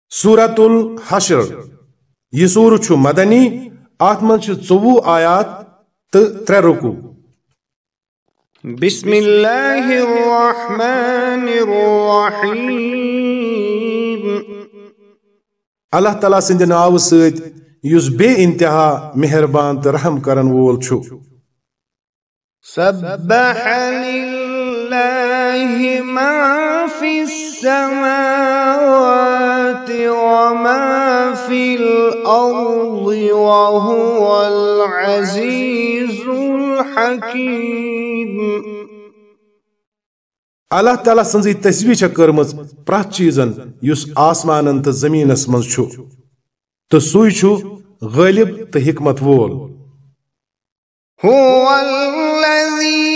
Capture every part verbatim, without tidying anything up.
सूरतुल हश्र यह सूर छु मदनी आत मन छु चौवह आयात तो त्रे रुकू। बिस्मिल्लाहिर्रहमानिर्रहीम अल्लाह ताला सिंद नाव सत युस बे इंतहा मेहरबान तो रहम करन वोल छु। सब्बह लिल्लाहि मा फिस समावाति व मा फिल अर्दि व हुवल अज़ीज़ुल हकीम। अल्लाह ताला संजी तस्बीह छ करमज प्रत चीजन युस आसमानन तो जमीनस मज छु तो सुई छु गालिब तो हिकमत वोल। हुवल्लज़ी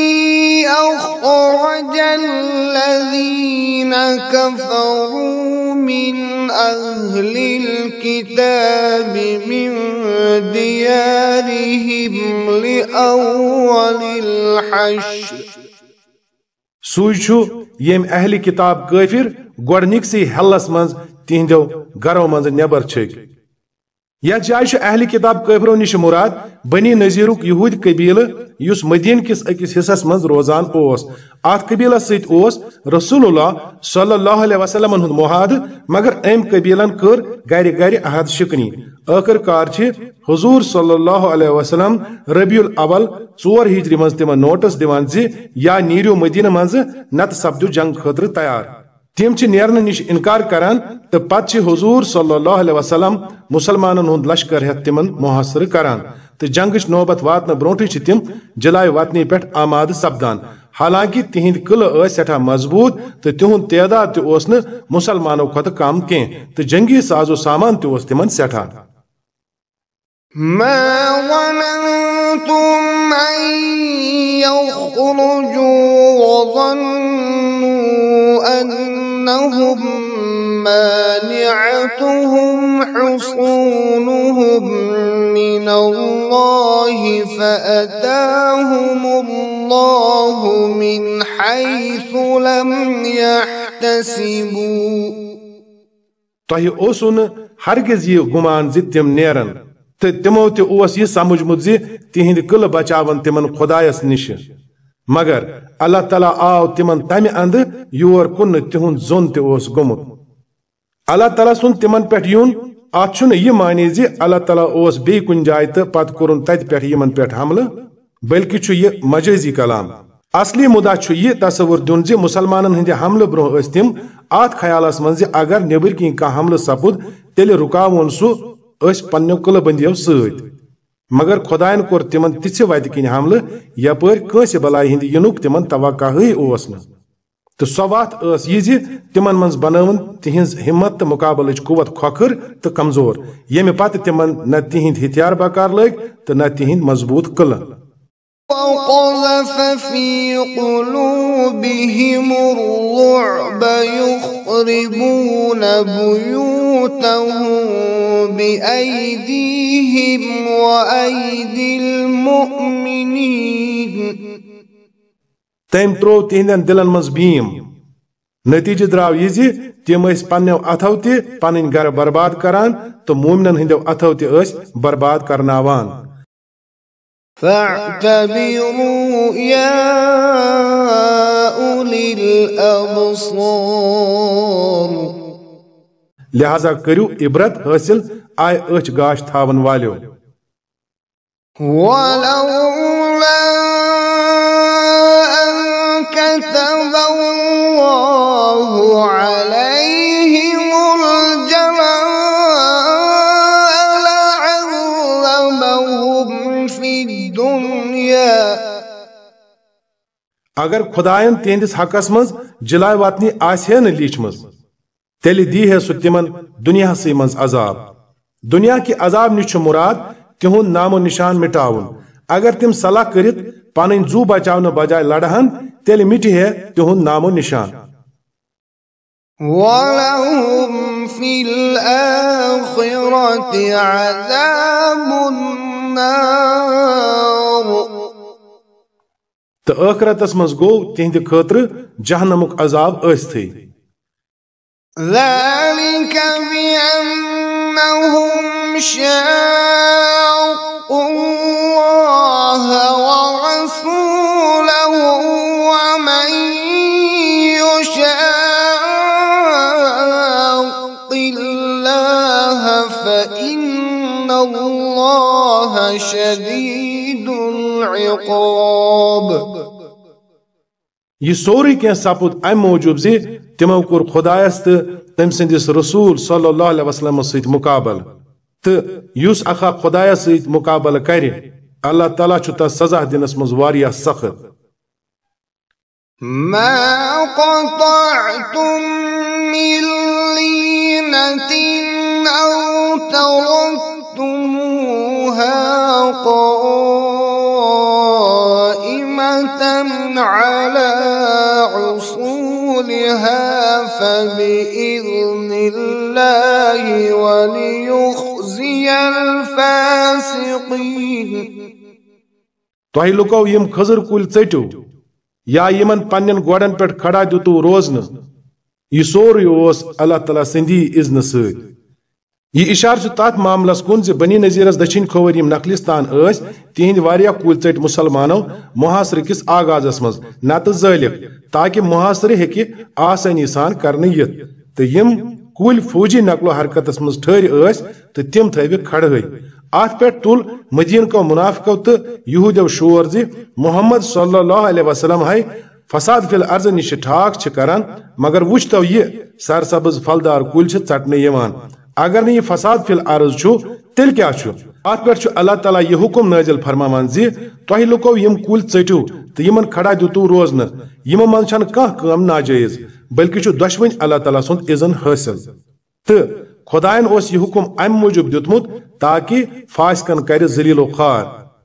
अख़रजल्लज़ीना कफ़रू मिन अह्लिल किताबि मिन दियारिहिम लिअव्वलिल हश्र। सुई छु येम अहली किताब काफिर गोडनिक से हल्लस मज तिहंदो गरो मज नेबर छक। यह जाय अहली किताब काफिरों निश मुराद बनी नजीरुक यहूद कबील युस मदीन किस अकिस हिस्सस मज रोजान ओस। आत कबीला सत ओस रसूलुल्लाह सल्लल्लाहु अलैहि वसल्लम हुंद मुहाद मगर अम कबीलन कर गर गर अहद शिकनी। आखिरकार छ हुजूर सल्लल्लाहु अलैहि वसल्लम रबीउल अव्वल चोर हिजरी मज तिमन नोटिस दिवान जे या नीरियो मदीना मज नत सब्दु जंग खतर तैयार। तिम छ नेरन निश इनकार करान तो पत छ हुजूर सल्लल्लाहु अलैहि वसल्लम मुसलमानन हुंद लश्कर हेत तिमन मुहासर करान तो जंगच नौबत वातन ब्रोंठी छ तिम जलाय वातनी पेट आमाद सपदान। हालांकि तिहिंद किल सठा मजबूत तो तिहुंद तैदाद त ओस न मुसलमानों खत कम के तो जंगी साजो सामान त ओस तिमन सठा। मा ज़नंतुम अन यख़रुजू वज़न्नु अन्नहुम मानिअतुहुम हुसूनुहुम मिनल्लाहि फ़अताहुमुल्लाहु मिन हैसु लम यहतसिबू। तोहि ओसुन हरगिज ये गुमान जि तिम नेरन तो तिमो ते ओस ये समझमुत जि तिहिंद किल बचावन तिमन खुदायस निश मगर अल्लाह ताला आव तिमन तमि अंद योर कुन तिहुंद जोन ते ओस गोमुत। अल्लाह ताला सुन तिमन पेट यून आत छुन ये मानी जि अल्लाह ताला ओस बे कुन जाय तो पत कुरुन तत पेट यमन पेट हमल बल्कि छु ये मजाजी कलाम। असली मुदा छु ये तसव्वुर दुन जि मुसलमानन हिंदे हमल ब्रो अस तिम आत ख्यालस मन जि अगर नेबर की का हमल सपुद तेल रुकावन सु अस पन्नो कल बंदियो सत मगर खुदायन कोर तिमन तिछ वत किन हमल यपर कंस बलाय हिंद युनुक तिमन तवक्का ही ओस न तो सवात अस ये जि तिमन मन बनावन तिहिंज हिम्मत तो मुकाबलच कुवत खोखर तो कमजोर यमे पत तिमन न तिहिंद हथियार बकार लग तो न तिहिंद मजबूत कल। وقذف في قلوبهم الرعب يخربون بيوتهم بأيديهم وأيدي المؤمنين। तम त्रो तिहंदन दिलन मज भीम नतीज द्राव यह जि तिम पन्नो अथो ते पन घर बर्बाद करान तो मोमिनन हिंदो अथो ते बर्बाद करनावान। فاعتبروا يا أولي الأبصار लिहाजा करू इबरत हासिल आय अच गाश थावन वालो। ولولا أن كتب الله عليهم अगर खुदायन तिहंदिस हकस मज जिलाय वातनी आसे न लीचमज तेल दी है सु तिमन दुनिया से मज अजाब। दुनिया की अजाब निश मुराद तिहुंद नामो निशान मिटावन। अगर तिम सलाह करित पन जू बचावन बजाय लड़हन तेल मिटी है तिहुंद नामो निशान। वलहुम फिल आखिरति अज़ाबुन नार तो आखिरतस मज गो तिहंद खतर जहन्नमुक अजाब अस्थ। ذلك يشاق الله ورسوله ومن يشاق الله فإن الله شديد العقاب. यह सोरी कह सपुद अम मौजूब जे तिमो कोर खुदायस तो तम सदिस रसूल सल्लल्लाहु अलैहि वसल्लम सहित मुकाबल तो युस अखा खुदायस सहित मुकाबल करे अल्लाह ताला छु तस सजा दिनस मज वारिया सख्त. ما قطعتم من لينة أو تركتموها قائمة على عصولها فبإذن الله وليخزي الفاسقين. तोहि लुको यम खजर कुल चटो या यमन पन्न गोड़न पे खड़ा दितु रोजन यह सोर अल्लाह ताला सदी इज्न सत. यह इशार तथ मामलस कुन बनी नजीरस दक्षिण खोवर यम नखलिस्तान तिहद वारिया कुल चट मुसलमानों मुहासर किस आगाजस मज नत जलिक ताकि मुहासर हेकि आसानी सान करने यत तो यम कुल फौजी नकलो हरकतस मज ठहर तो तिम थविक खड़े. अत पे तुल मदीन को मुनाफिको तो यहूदियों शोर जी मोहम्मद सल्लल्लाहु अलैहि वसल्लम है फसाद फिल अर्ज निश ठाक करान मगर वुच तो यह सरसब्ज फलदार कुल चटने यवान. अगर नहीं फसाद फिल अर्ज तेल क्या अत पे अल्लाह ताला यह हुक्म नाजिल फरमान जी तुह लुको यम कुल चटू तो यमन खड़ा दितु रोजन यमो मन कम नाजायज बल्कि दुश्मन अल्लाह ताला सुंद इज़न हासिल तो खुदायन ओस यह हुक्म अम मूजूब दितमुत ताकि फासिकन कर जलीलो खार.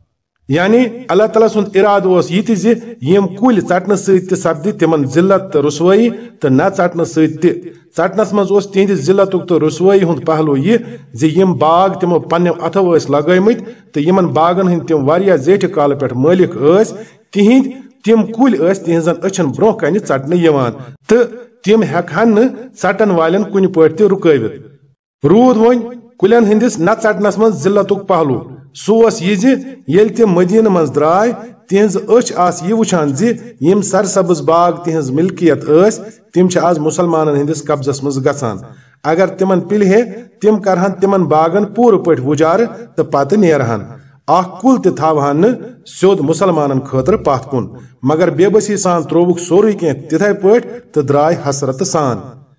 यानी अल्लाह ताला सुंद इराद ओस यह यम कुल चटन सत्य सपदि तिमन जिल्लत तो रुसवाई तो न चटन सत्य चटनस मज तिहद जिल्लत तो रुसवाई हुंद पहलू यह यम बाग तिमो पन्ने अथो लगमत तो यमन बागन हंद तिम वारिया जेठ काल पे मालिक तिहद तिम कुल तिहजन अछन ब्रोह कन चटने यवान तो तिम हेकहन न चटन वालन कुन पट ते रुकवित. रूद वन कुलन हंदिस न चटनस मज जिल्लतुक पहलू सोस यह ये तिम मदीन मज द्राय तिहज अच आस यह वुछान जी यम सरसब्ज बाग तिहज मिल्कियत तिम आज मुसलमान हंदिस कब्जस मज गसान. अगर तिमन पिलहे तिम करहन तिमन बागन पूर पट वुजार तो पत नेरहन अख कुल तवहन न स्योद मुसलमान खतर पथ कुन मगर बेबसी सान त्रोवुक सोरे कह तिथे पट तो द्राय हसरत सान.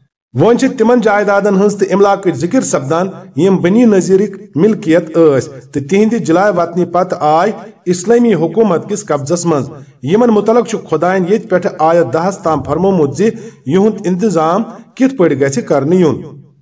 वन तिमन जायदादन हज तो इमलाक जिक्र सपदान यम बनी नजीरिक मिल्कियत तो तिहंद जिलाय वतनी पत आय इस्लामी हुकूमत किस कब्जस मज यमन मुतलक खुदायन ये पे आयत दहस ताम फरमोमुत जी युंद इंतजाम कित पट गछ करने युन.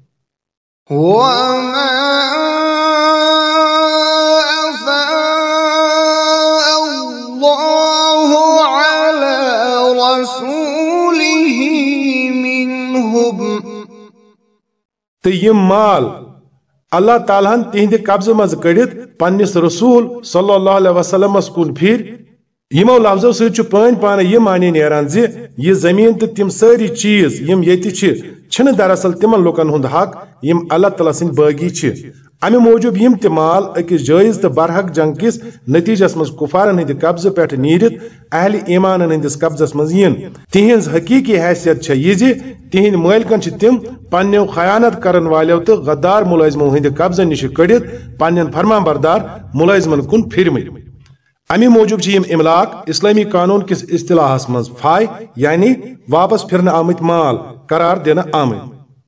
तो यम माल अल्लाह तालाहन तिहंद कब्ज मज कड़ित पन्निस रसूल सल्लल्लाहु अलैहि वसल्लम कुन फिर यमो लफ्जों सत पान पान यह माने नेरान जे यह जमीन तो तिम सारी चीज यम येति छ दरअसल तिमन लुकन हुंद हक यम अल्लाह ताला सिंद बागी छ. अमे मौजूब यम ते माल अकिस जायज तो बरहक जंग किस नतीजस मज कुफारन हंद कब्ज पे नीरित अहल ईमान हंदिस कब्जस मज यन. तिहंज हकीकी हैसियत छ यह तिहंद मालिकन तिम पन्नो खयानत करन वालो तो गद्दार मुलाजिमों हंद कब्ज निश कड़ित पन्न फरमान बरदार मुलाजिमन कुन फिरमत. अमे मौजूब यम इमलाक इस्लामी कानून किस इस्तिलाहस मज फाय यानी वापस फिरन आमत माल करार देना आमत.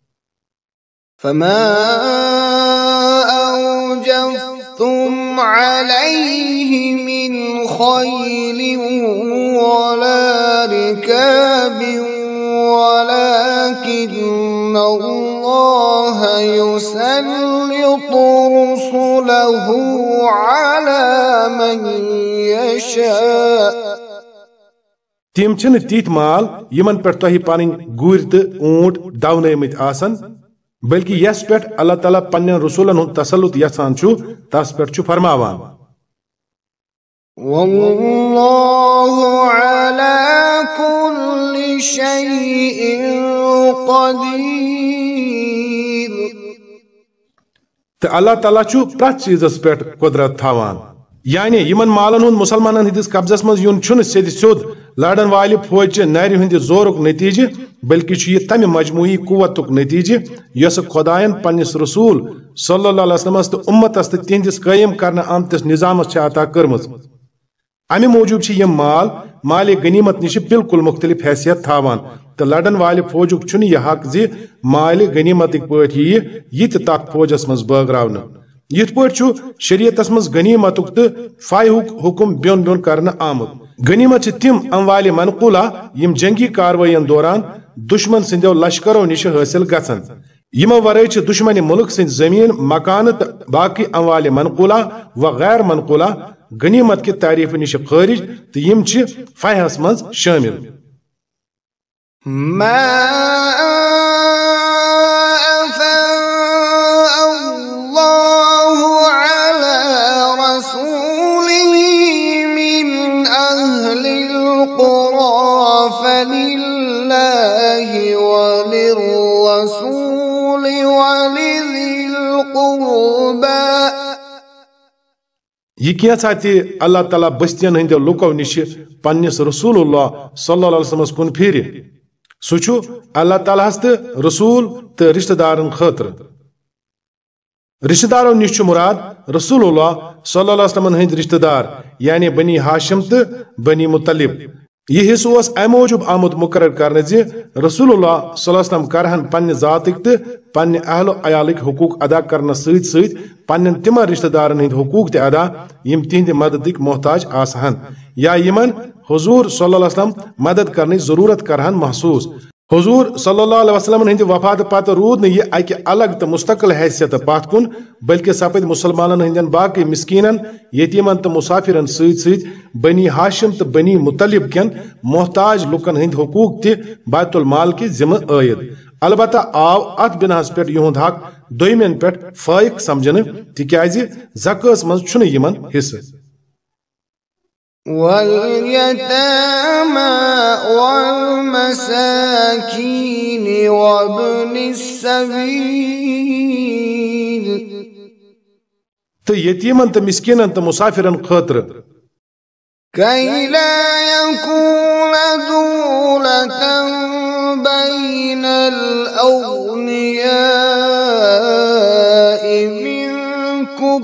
أوجفتم عليه من خيل ولا ركاب ولكن الله يسلط رسله على من يشاء. तिम छन तीत माल यमन पे तुह पन गुर तो ऊंट दवनमत आसन बल्कि यस पे अल्लाह ताला पन्न रसूलन हुंद तसल्लुत यसान छु तस पे छु फरमावान. वल्लाहु अला कुल्लि शैइन क़दीर. तो अल्लाह ताला छु प्रत चीजस पे कुदरत थावान यानी यमन मालन हुंद मुसलमानन हिंदिस कब्जस मज यून छुन सिद सिद लड़न वाले फौज नर हंद जोरुक नतीजे बल्कि छु यह तम मजमूई कुव्वतुक नतीजे यस खुदायन पन्निस रसूल सल्लल्लाहु अलैहि वसल्लम तो उम्मतस तो तिहंदिस कायम करना आमतिस निजामस छ अता करमज अमे मूजूब छ यह माल माल गनीमत निश बिल्कुल मुख्तलिफ हैसियत थावान तो लड़न वाले फौजुक छुन यह हक जी माल गनीमत पट यह तथ फौजस मज बगरावन यथ पु शरीयतस मज गनीमतुक तो फायुक हुकुम ब्योन ब्योन करना आमुत गनीमत तिम अमवाल मनकूला यम जंगी कार्रवाइन दौरान दुश्मन सिंदो लश्करों निश हासिल गसन यमो वराय दुश्मन मुल्क सिंद जमीन मकान तो बाकी अमवाल मनकूला व गैर मनकूला गनीमत के तारीफ निश खारिज तो यम फहस मज शामिल यह कैसा अल्लाह ताला बस्तियन हंदो लुको निश पन्निस रसूलुल्लाह सल्लल्लाहु अलैहि वसल्लम कुन फिर सु अल्लाह ताला तो रसूल तो रिश्तेदारन खतर रिश्तेदारों निश मुराद रसूलुल्लाह सल्लल्लाहु अलैहि वसल्लम हंद रिश्तेदार यानी बनी हाशिम तो बनी मुतलिब यह हिस्स अम मूजूब आमुत मुकर्रर करने जे रसूलुल्लाह सल्लल्लाहु अलैहि वसल्लम करहन पन्ने जातिक तो पन्ने अहलो अयालिक हुकूक अदा करने सत सत पन्न तिमन रिश्तेदारन हंद हुकूक ते अदा यम तिहंद मददिक मोहताज आसहन या यमन हुजूर सल्लल्लाहु अलैहि वसल्लम मदद करने जरूरत करहन महसूस हुजूर सल्लल्लाहु अलैहि वसल्लम हंद वफात पत रूद यह अकि अलग तो मुस्तकिल हैसियत पत कुन बल्कि सपद मुसलमानन हंदन बाकी मिस्कीनन यतीमन तो मुसाफिरन सत सत बनी हाशिम तो बनी मुतलिब कन मोहताज लुकन हंद हुकूक ते बैतुल माल के जिम्मे आयद अलबत्ता आव अत बिनास पे युहद हक दोयमेन पे फायक समझन तिक्याज ज़कात मज छुन यमन हिस्से वल्यतामा वल्मसाकीन वब्निस सबील तो यतीमन तो मिस्कीनन तो मुसाफिरन खतर कै ला यकून दूलतन बैनल अग्नियाइ मिनकुम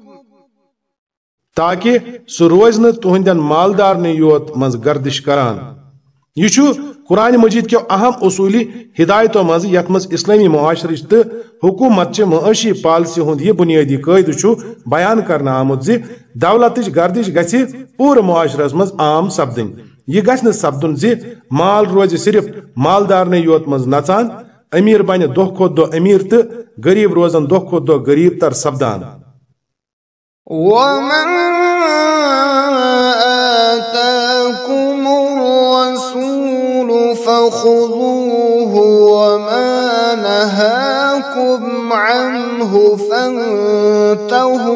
ताकि सह रोज न तुहंदन मालदार ने योत मज गर्दिश करान यह कुरान मजीद के अहम उसूली हिदायतों मज यथ मज इस्लामी मुआशरच तो हुकूमत च मआशी पॉलिसी हुंद यह बुनियादी कायद बयान करना आमुत जे दौलत गर्दिश गछि पूरे मुआशरस मज आम सपदन यह गछ न सपदुन जे माल रोज सिर्फ मालदार ने योत मज नचान अमीर बन दोह खुद दो अमीर तो गरीब रोजन दोह खुद दो गरीब तर सपदान वमन आताकुमुर रसूल फखुदूहु वमा नहाकुम अन्हु फंतहू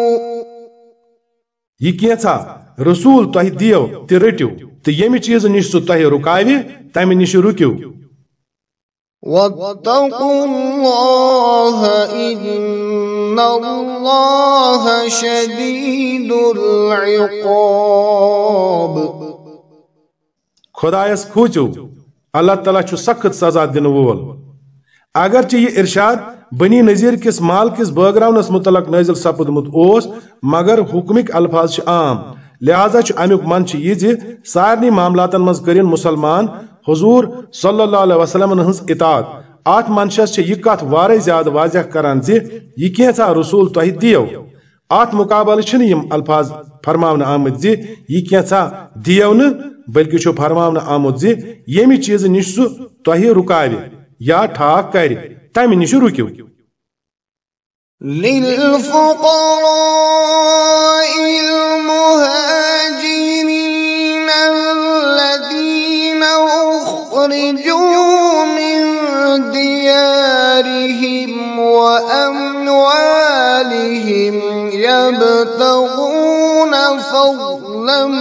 यह कैसा रसूल तुह दियो ते रटियो तो यमि चीज निश तुह रुकावे तमि निश रुकियो वत्तकुल्लाह इन्नल्लाह शदीदुल इक़ाब खुदायस खोचो अल्लाह ताला छु सख्त सजा दिन वोल अगरचे यह इरशाद बनी नजीर किस माल किस बगरावनस मुतलक नाजिल सपदमुत ओस मगर हुक्मिक अल्फाज आम लिहाजा अमुक मन यह सारनी मामलातन मज करिन मुसलमान हुजूर सल्लल्लाहु अलैहि वसल्लम हंस इतात आत मनशस यह कथ वारे ज्यादा वाजह करान जे यह कैसा रसूल तुह दियो आत मुकाबल यम अल्फाज फरमावन आमत जे यह कैसा दियो न बल्कि फरमावन आमुत जे यमि चीज निश तुह रुकावे या ठाक कर तमि निश रुकियो लिलफुक़राइल मुहाजिरीन अल्लज़ीना उख़रिजू मिन दियारिहिम व अम्वालिहिम यब्तगून फ़ज़लन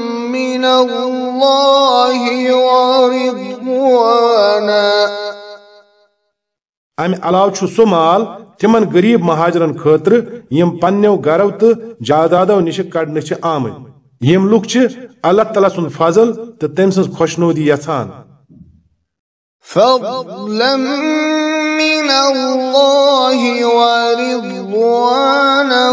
मिनल्लाहि व रिज़वाना अमि अलाव छु सो माल तिमन गरीब महाजरन खतर यम पन्नो गरो तो जायदादो निश कड़न आमद यम लुक अल्लाह ताला सुन फजल तो तम सज खुशनुदी यछान فضلا من الله ورضوانا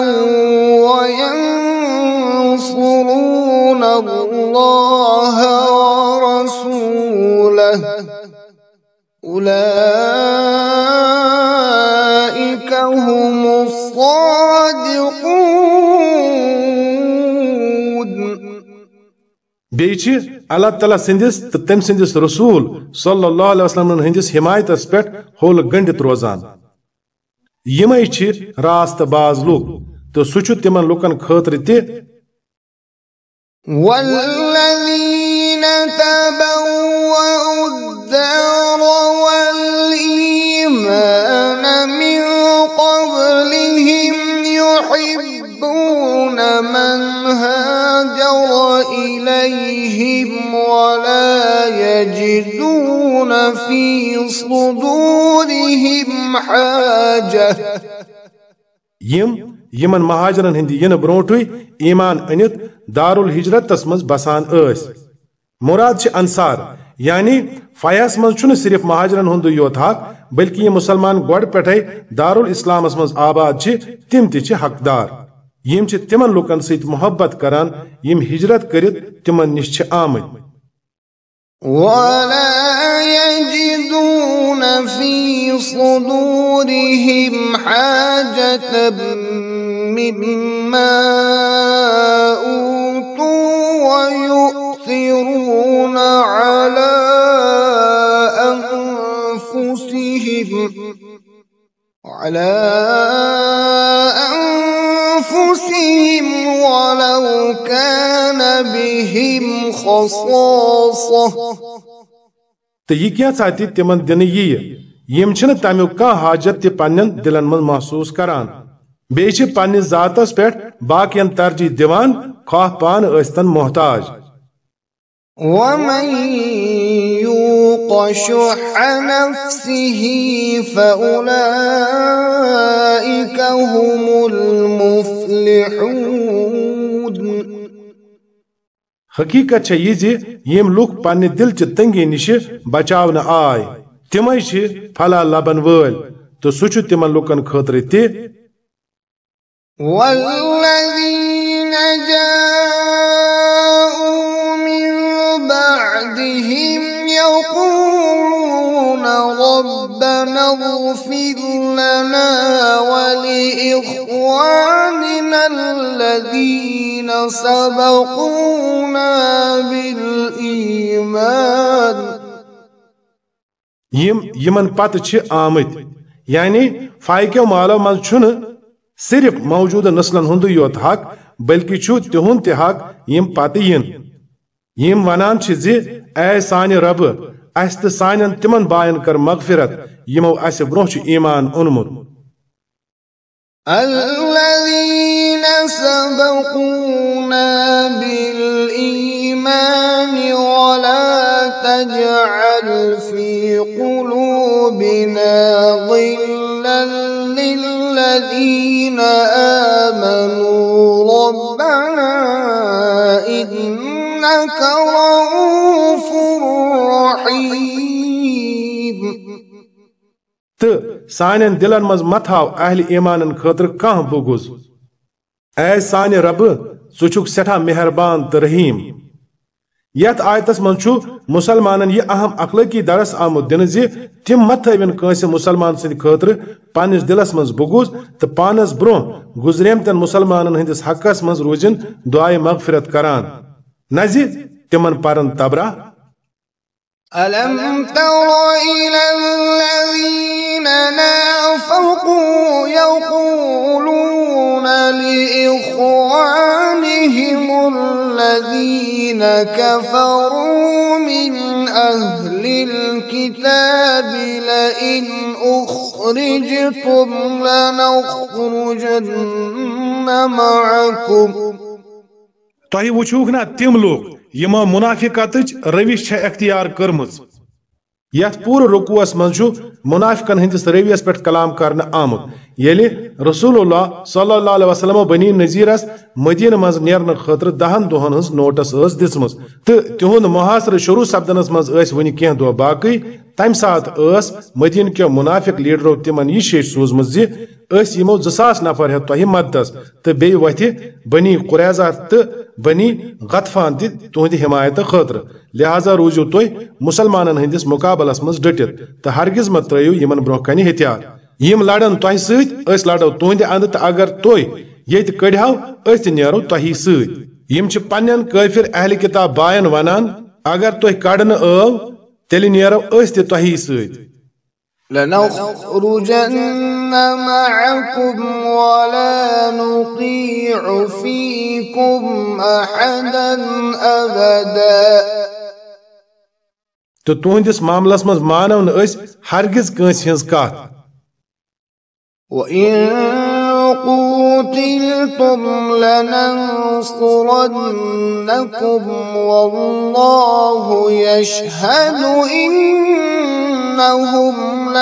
وينصرون الله ورسوله أولئك هم الصادقون बेच अल्लाह ताला सिंदिस तो तम सिंदिस रसूल सल्लल्लाहु अलैहि वसल्लम हंदिस हिमायतस पे होल गंडित रोजान यमै छ रास्त बाज लोग तो सुच तिमन लुकन खतर ते والذين تبوأوا الدار والإيمان من قبلهم يحبون من هاجر إليهم ولا يجدون في صدورهم حاجة यम यमन महाजरन हिंदी यन ब्रोटु ईमान अनित दारुल हिजरत तस्मज बसान अस मुराद छ अंसार यानी फयास मज छुन सिर्फ महाजरन हुंद योत हक बल्कि ये मुसलमान गोड पेठे दारुल इस्लामस मज आबाद छ तिम ति छ हकदार यम छ तिमन लुकन सहित मोहब्बत करान यम हिजरत करित तिमन निश छ आमद ولا يجدون في صدورهم حاجة مما أوتوا ويؤثرون على أنفسهم على أنفسهم ولو كان بهم خصاصة तो यह क्या चाहती तिमन दिन ये यम छन तमु का हाजत ते पन्न दिलन मन महसूस करान बेच पन्निस जातस पे बाकियन तरजीह दिवान खा पान अस्तन मोहताज ومن يوق شح نفسه فأولئك هم المفلحون हकीकत छ यह जे यम लुक पन्ने दिल च तंगी निश बचावन आय तिमै छ फला लबन वल तो सुच तिमन लुकन खतर ते والذين جاءوا من بعدهم يقولون ربنا اغفر لنا ولإخواننا الذين سبقونا بالإيمان यम यमन पत छ आमद यानी फायके मालो मज छुन सिर्फ मौजूदा नस्लन हुंद योत हक बल्कि छु तिहुंद ते हक यम पत यन यम वनान छ जे ऐ सानि रब अस त सानन तिमन बायन कर मगफिरत यमो अस ब्रोह छ ईमान उनमुन الذين سبقونا بالإيمان ولا تجعل في قلوبنا غلا للذين آمنوا ربنا إنك رؤوف رحيم तो सानन दिलन मज मथाव अहल ईमानन खतर कह बुगुज ऐ सानि रब सुचुक सेठा मेहरबान तो रहीम यथ आयतस मज छु मुसलमानन यह अहम अखलाकी दरस आमुद दिन जे तिम मत थविन कंस मुसलमान सिंद खतर पानिस दिलस मज बुगुज तो पानस ब्रो गुजरेमतन मुसलमानन हंदिस हकस मज रोजन दुआए मगफिरत करान नजी तिमन परन तबरा ألم تر إلى الذين نافقوا يقولون لإخوانهم الذين كفروا من أهل الكتاب لئن أخرجتم لنخرجن معكم तोहि वुछुक ना तिम लोग यमो मुनाफिकत रविश छ अख्तियार करमज यथ पूर रुकुअस मज मुनाफिकन हंदिस रवियस पे कलाम करने आमुत येले रसूलुल्लाह सल्लल्लाहु अलैहि वसल्लम बनी नजीरस मदीन मज नेरन खतर दहन दोहन हज नोटिस स दिसमस तो तिहुंद मुहासर शुरू सपदनस मज वन कह दो बाकी तम सात मदीन के मुनाफिक लीडरो तिमन यह शेष सूजम यमो जसास नफर हे तह मददस तो बे वथ बनी कुरैजा तो बनी गतफान तुहद हिमायत खतर लिहाजा रूजू तुह मुसलमान हंदिस मुकाबलस मज डटित तो हरगिज मत त्रो यमन ब्रोह कन हथियार यम लड़न तह सत लड़ो तुहद अंद तो अगर तुह ये कड़ो अस नो तह सम पन्न काफिर अहल किताब बायन वनान अगर तुह कड़न आव तेल नो अस तह सत لنخرجن معكم ولا نطيع فيكم أحدا أبدا तो तुहंदिस मामलस मज मानव न अस हरगिज कंस हंस कत وإن قوتلتم لننصرنكم والله يشهد إنهم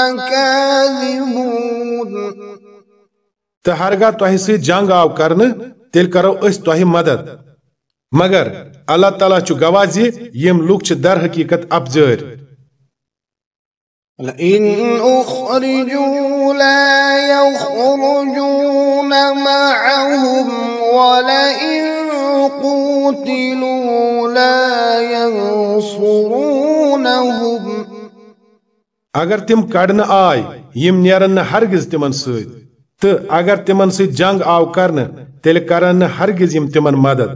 لكاذبون तो हरगा तह स जंग आव करने तेल करो अस तह मदद मगर अल्लाह ताला छु गवाह ज यम लुक छ दर हकीकत अपजर لئن أخرجوا لا يخرجون معهم ولئن قوتلوا لا ينصرونهم अगर तिम कड़न आय यम नेरन न हरगिज तिमन सत तो अगर तिमन स जंग आव करने तेल करन हरगिज यम तिमन मदद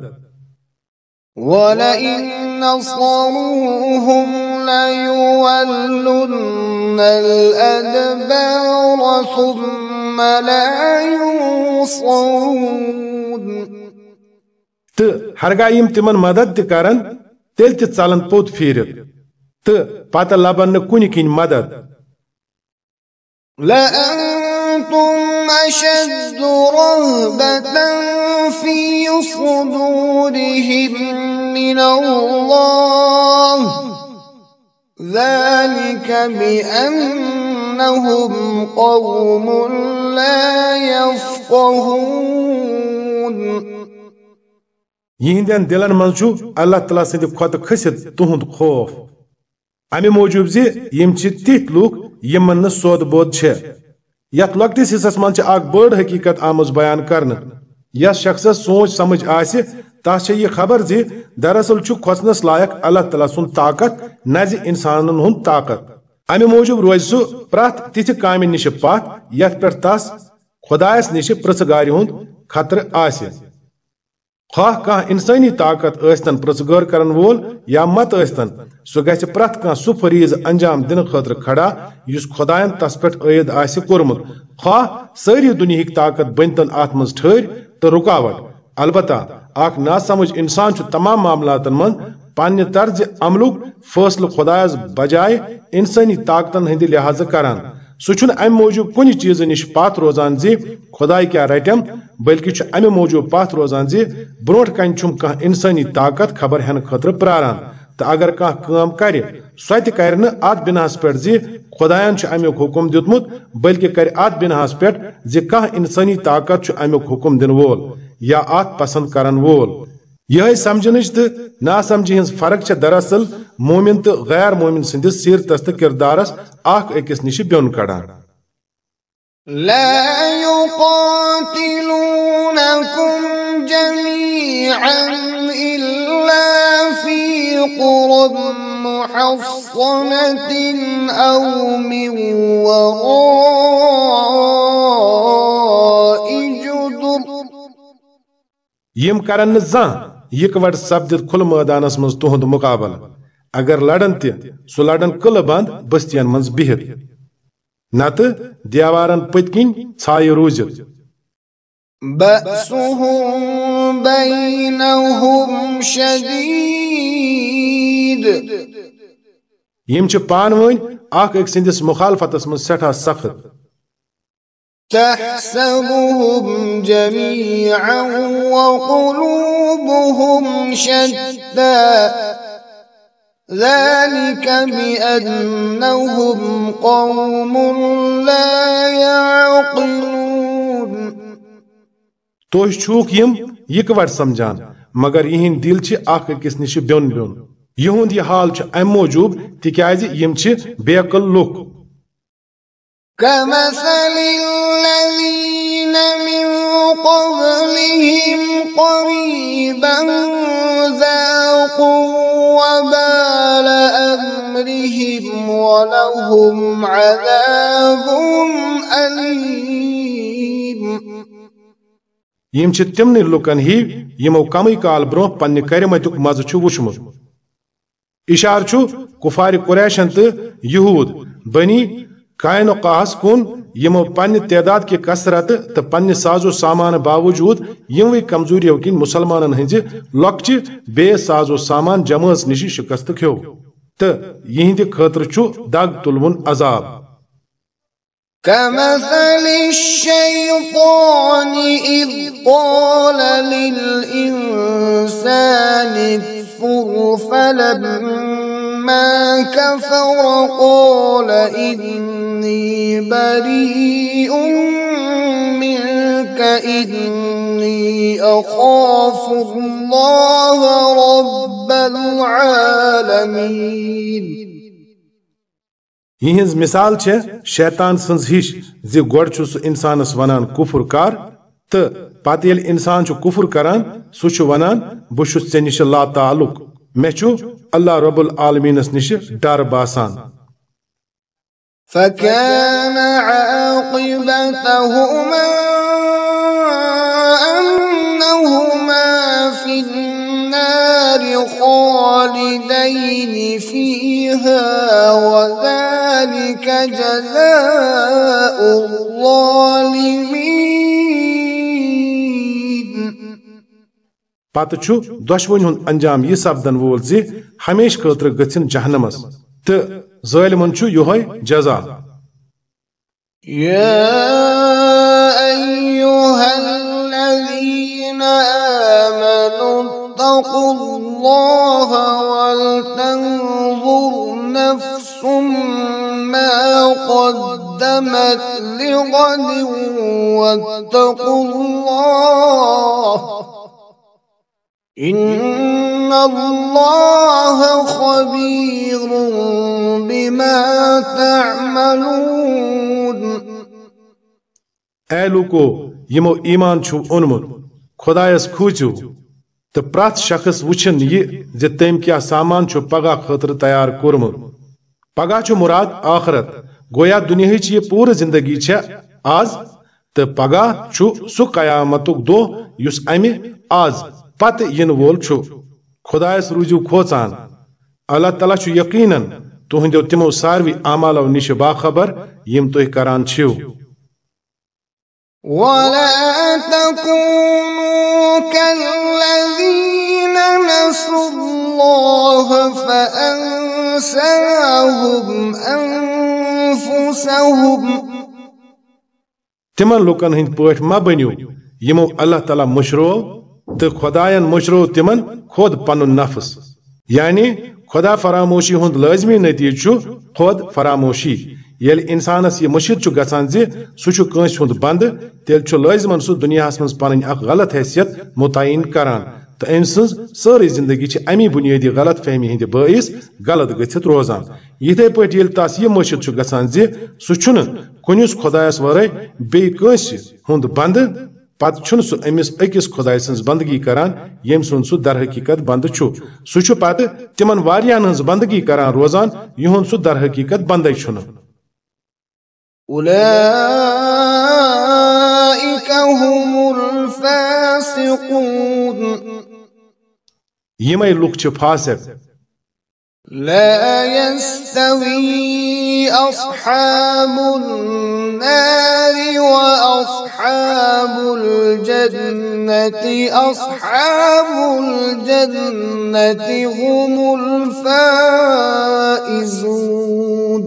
वलइन नसरूहुम लयुवल्लुन्न अल-अदबार सुम्मा ला युंसरून तो हरगा यम तिमन मदद त करन तेल त चलन पोत फिरत तो पत लबन कुन किन मदद लअंतुम अशद्दु रहबतन फी सुदूरिहिम मिनल्लाह ذلك بأنهم قوم لا يفقهون यिहंदन दिलन मज छु अल्लाह ताला सद खोत खसित तुहुंद खौफ अमे मौजूब जे यम छ तित लूक यमन न सोद बोध छ यत लक्टिस हिस्सस मन छ आक बड़ हकीकत आमज बयान करन यस शख्स सोच समझ आसे तस ये खबर जे दरअसल छु खोसनस लायक अल्लाह ताला सुन ताकत नज इंसानन हुन ताकत अमे मौजूब रोज सु प्रथ तिथ कामि निश पात यत पर तस खुदायस निश प्रसगार हुन खतर आसे खाह कह इंसानी ताकत अस्तन प्रसगार करन वोल या मत अस्तन सो गछ प्रथ कह सु फरीज अंजाम दिन खतर खड़ा युस खुदायन तस पे अयद आसे कोरमुत खाह सारी दुनिया ताकत बनतन आत्मज ठहर तो रुकावट अलबत्ता आख ना समझ इंसान छु तमाम मामलातन मन पान्य तर्ज अमलुक फैसल खुदायस बजाय इंसानी ताकतन हंद लिहाज करान सु छुन अम मौजूब कुन चीज निश पात रोजान जे खुदाय क्या रटम बल्कि छु अम मौजूब पात रोजान जे ब्रोट कन छुम कह इंसानी ताकत खबर हन खतर प्रारान तो अगर कह काम कर सत कर अत बिनास पे जे खुदायन छु अमुक हुकुम दितमुत बल्कि कर अत बिनास पे जे कह इंसानी ताकत छु अमुक हुकुम दिन वोल या अत पसंद करन वोल यह समझनच तो ना समझ हज फर्क दरअसल मोमिन तो गैर मोमिन सिंदिस सीरतस तो किरदारस आख अकिस निश ब्योन कड़ान ला युकातिलूनकुम जमीअन इल्ला फी क़ुरब मुहस्सनतिन औ मिन वराइ जुदुर यम करन जा यकवट सब्दित खुल मैदानस मज तुहद मुकाबल अगर लड़न त सु लड़न कल बंद बस्तियन मज बिहित नत देवारन पतकिन छाय रूजित बअसुहुम बैनहुम शदीद यम छ पानवन आख एक सिंदिस मुखालफतस मज सठा सख्त تحسبهم جميعا وقلوبهم شتى ذلك بأنهم قوم لا يعقلون तो छूक यम इकवट समझान मगर यहन दिल अख अकिस निश ब्योन ब्योन यहुंद यह हाल अम मौजूब तिक्याज यम बेअकल लुक كمثل الذين من قبلهم قريبا ذاقوا وبال أمرهم ولهم عذاب أليم यम तिमन लुकन ही यमो कम काल ब्रो पन्ने करमतुक मज वुचमुत इशार कुफार कुरैशन तो यहूद बनी कायनुकास कुन यमो पन्ने तदाद के कसरत तो पन्ने साजो सामान बावजूद यमवे कमजोरियों किन मुसलमानन हंज लक्चि बे साजो सामान जमाज निश शिकस्त खो तो यहंद खतर दग तुलवन अजाब كمثل الشيطان إذ قال للإنسان اكفر فلما كفر قال إني بريء منك إني أخاف الله رب العالمين यहज मिसाल शैतान सन्ज हिश जि गोड़ सह इंसानस वनान कुफुर कर तो पत ये इंसान कुफुर करान सह वनान बह छे निश ला ताल्लुक मे अल्लाह रब्बुल आलमीनस निश डर बासान فكان عاقبتهما أنهما في النار خالدين فيها وذلك جزاء الظالمين पत दुश्मन हुंद अंजाम यह सपदन वोल जि हमेश खतर गथिन जहन्नमस तो ज़ालिमन योहै जजा या अय्युहल्लज़ीन आमनु इत्तक़ुल्लाह वलतंज़ुर नफ्सुम मा क़द्दमत लिग़दिन वत्तक़ुल्लाह इन्नल्लाह खबीरुम बिमा तअमलून ए लूको यमो ईमान छु ओनमुत खुदायस खूचु तो प्रथ शख्स वुछन यह जे तम क्या सामान छु पगा खतर तैयार कोरमुत पगा छु मुराद आखरत गोया दुनिया यह पूरी जिंदगी छे आज तो पगा छु सु कयामतुक दो युस अमि आज पत इन वोल छु खुदायस रुजू खोचान अल्लाह तआला छु यकीनन तुहंदो तिमो सारवी आमालो निश बाखबर यम तुह करान छिव ولا تكونوا كالذين نسوا الله فأنساهم أنفسهم तिमन लुकन हिंद पठ मा बनियो यमो अल्लाह तआला मुशरो तो खुदायन मुशरो तिमन खुद पन नफ्स यानी खुदा फरामोशी हुंद लाजमी नतीज खुद फरामोशी ये इंसानस यह मुशिद गसान जि सह कंस हुंद बंद तेल लाजमन सह दुनिया मं पन गलत हैसियत मुतयन करान तो अम सज सारी जिंदगी अमी बुनियादी गलत फहमी हंद बाइस गलत गथित रोजान यथे पे तस यह मुशिद गसान जि सह कुनिस खुदायस वरै बे कंस हुंद बंद पत सह अमिस अकिस खुदाय सन्ज बंदगी करान यम सुन सह दर हकीकत बंद सह पत तिमन वारियान हंज बंदगी करान रोजान युहद सह दर हकीकत बंदे उलाइक हुमुल फासिकून यमै लुक छ फासिक ला यस्तवी अस्हाबुन नारि व अस्हाबुल जन्नति अस्हाबुल जन्नति हुमुल फाइजून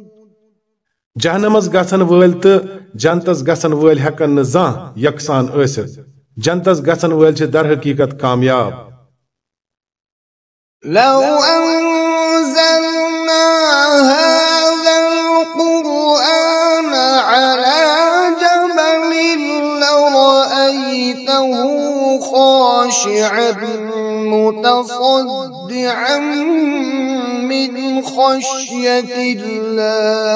जहनमस गसन वल तो जनतस गसन वल हेकन न जां यकसान असित जनतस गसन वल छ दर हकीकत कामयाब लौ هذا القرآن على جبل لرأيته خاشعا متصدعا من خشية الله.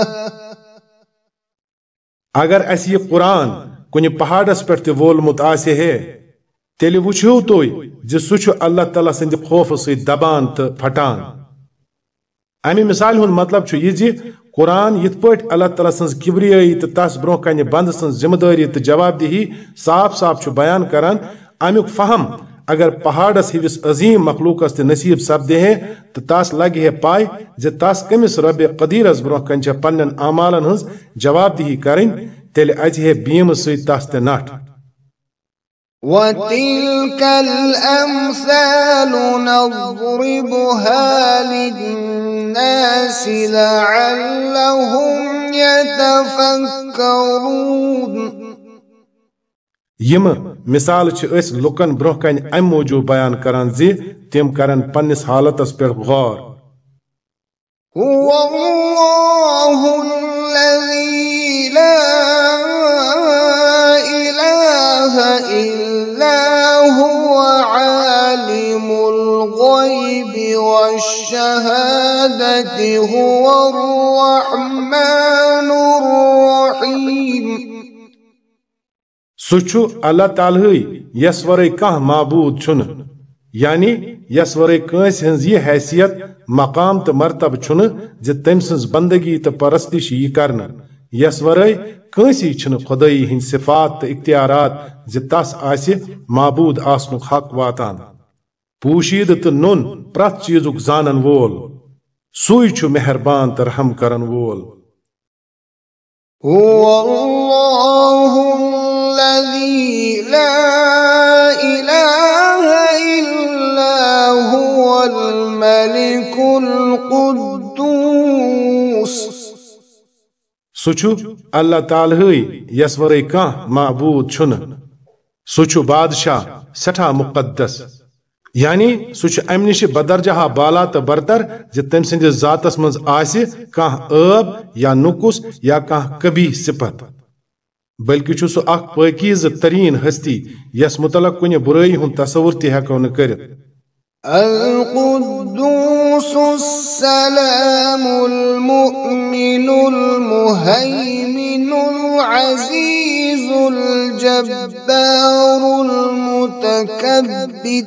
अगर अस यह कुरान कुन पहाड़स पे वोलमुत आसे है तेल वुछो तुई जे सह अल्लाह ताला सद खौफ सत दबान तो फटान। अमि मिसाल हुन मतलब यह जे कुरान यथ पट अल्लाह ताला सज किब्रियाई तो तस ब्रोह कन बंद सज जिम्मेदारी तो जवाबदेही साफ साफ बयान करान। अमुक फहम अगर पहाड़स हिविस अजीम मखलूकस ते नसीब सपदे है तो तस लगे है पाय जे तस कमिस रब कदीरस ब्रोह कन पन्न आमालन हज जवाबदेही करें तेल अज है बीम सत तस ते नठ। وَتِلْكَ الْأَمْثَالُ نَضْرِبُهَا لِلنَّاسِ لَعَلَّهُمْ يَتَفَكَّرُونَ. यम मिसाल अस लुकन ब्रोह कन अम मौजूद बयान करान जे तिम करन पन्निस हालतस पे गौर। هُوَ اللَّهُ الَّذِي لَا إِلَهَ إِلَّا هُوَ عَالِمُ الْغَيْبِ وَالشَّهَادَةِ هُوَ الرَّحْمَنُ الرَّحِيمُ. सुछु अल्लाह ताला यस वरै कह माबूद छुन यानी यस वरै कंस हंज यह हैसियत मकाम तो मर्तब छुन जे तम सज बंदगी तो परस्तिश यह करन। यस वरै कंसी छुन खुदाई हिंद सिफात तो इख्तियारात जे तस आसि माबूद आसनुक हक वातान। पूशीद तो नुन प्रत चीजुक जानन वोल सुई छु मेहरबान तो रहम करन वोल। الذي لا إله إلا هو الملك القدوس. सुछु अल्लाह ताला यस वरै कह माबूद छुन सुछु बादशाह सठा मुकद्दस यानी सुछ अम निश बदरजहा बाला तो बरतर जे तम सदिस जातस मज आसि कह ऐब या नुकुस या कह कबीह सिफत बल्कि छु सो अख पाकीज़ तरीन हस्ती यस मुतलक कुन बुराई हुन तसव्वुर ति हेको न करित। القدوس السلام المؤمن المهيمن العزيز الجبار المتكبر.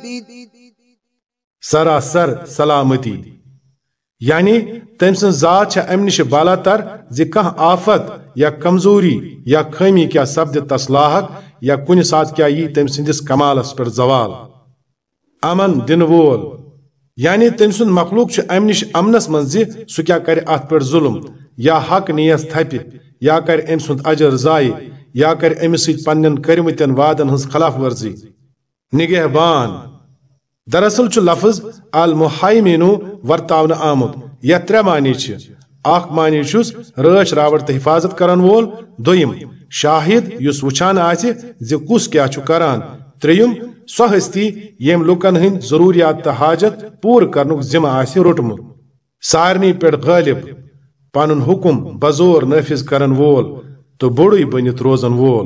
सरासर सलामती यानी तम सं जात अम निश बालातर जे कह आफत या कमजोरी या खमी क्या सब्द तसलाहक या कुन साथ क्या यी तम सिंदिस कमालस पर जवाल। अमन दिन वोल यानी तम सुन मखलूक अम निश अमनस मन जे सु क्या कर अत पर जुल्म या हक नियस थपि या कर अम सुंद अजर जाय या कर अमिस सत पन्नन करमतन वादन हंस खिलाफ वर्जी। निगहबान दरअसल छु लफ्ज अल मुहैमिनु वर्तावन आमुद या त्रे मानी छ अख मानी छुस रच रावट तो हिफाजत करन वोल दोयम शाहिद युस वुछान आसि जे कुस क्या छु करान त्रेयुम सो हस्ती येम लुकन हिंद जरूरियात तो हाजत पूर करनुक जिम्मा आसि रोटमुत सारनी पे गालिब पनुन हुकुम बजोर नफिज करन वोल तो बड़ुई बनित रोजन वोल।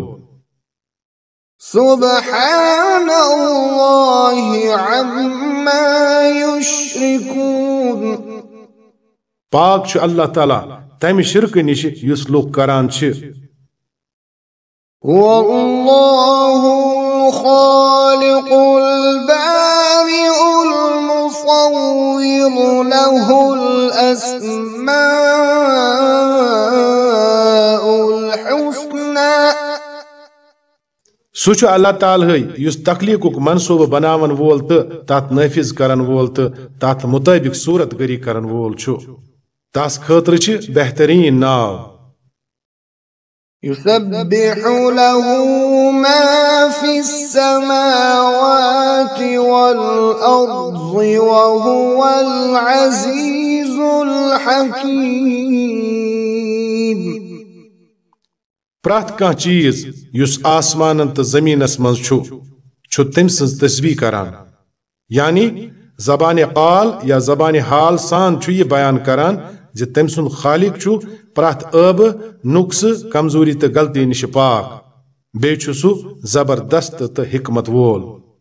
سبحان الله عما يشركون. पाक छु अल्लाह ताला तमि शिरक निश युस लोक करान छ। والله الخالق البارئ المصور له الأسماء الحسنى. सुच अल्लाह ताला युस तखलीकुक मनसूब बनावन वोल तो तथ नफिज करन वोल तो तथ मुताबिक सूरत गरी करन वोल छु तस खतर छ बेहतरीन नाव। يسبح له ما في السماوات والأرض وهو العزيز الحكيم. प्रत कह चीज युस आसमान तो जमीनस मज छु छु तम सज तस्बीह करान यानी जबान काल या जबान हाल सान छु ये बयान करान जे तम सुन खालिक छु प्रथ अब नुक्स कमजोरी तो गलती निश पाक बे छु सु जबरदस्त तो हिकमत वोल।